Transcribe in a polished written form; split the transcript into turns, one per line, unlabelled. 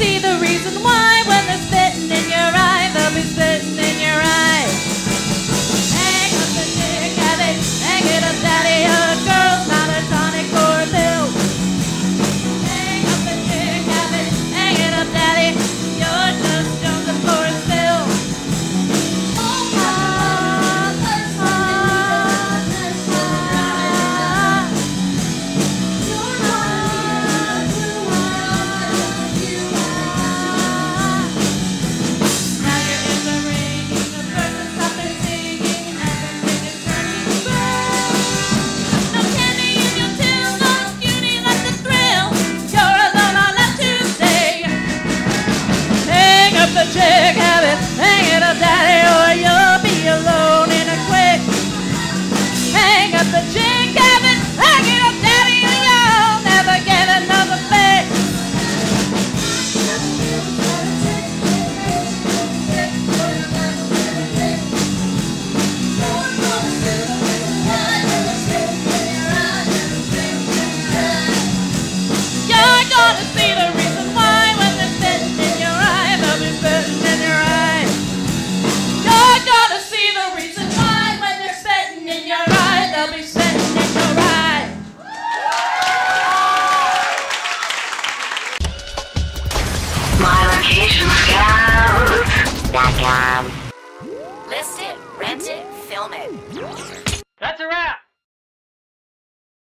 see the reason why when they're spitting in your eye, they'll be spitting in your eye. Hang up the chick habit, hang it up, daddy. A girl's not a tonic or a pill. Hang up the chick habit, hang it up, daddy. You're just Joseph for a spill. Chick habit, hang it up, daddy, or you'll be alone in a quick. Hang up the chick habit, hang it up, daddy, or you'll never get another fix. You're gonna see the reason why when they're spitting in your eye, they'll be spitting in your eye. You're gonna see the reason why when they're spitting in your eye, they'll be spitting in your eye.
MyLocationScout.com.
List it, rent it, film it.